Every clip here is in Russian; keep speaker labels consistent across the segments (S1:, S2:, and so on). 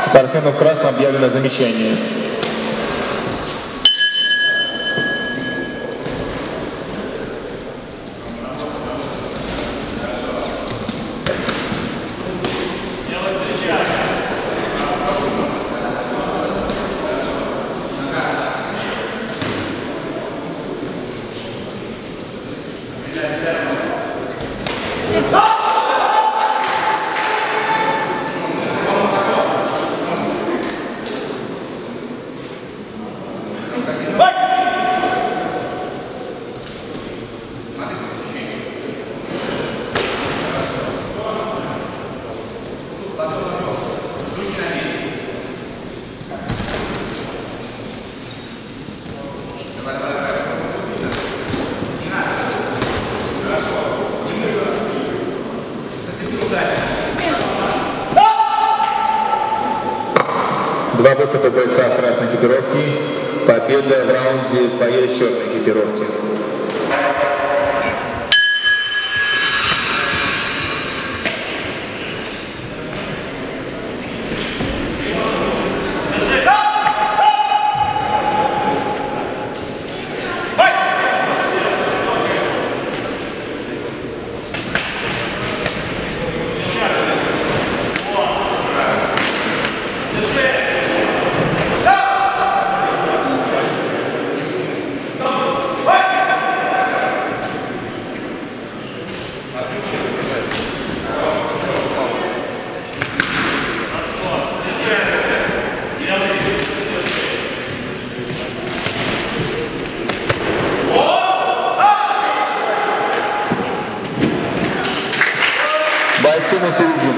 S1: Спортсмену в красном объявлено замещение. Два выступа бойца красной экипировки. Победа в раунде боец черной экипировки. Бойцы на середину.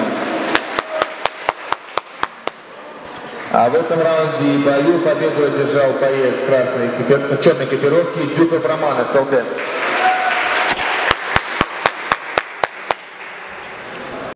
S1: А в этом раунде и бою победу одержал боец черной экипировки Дюков Роман, СЛД.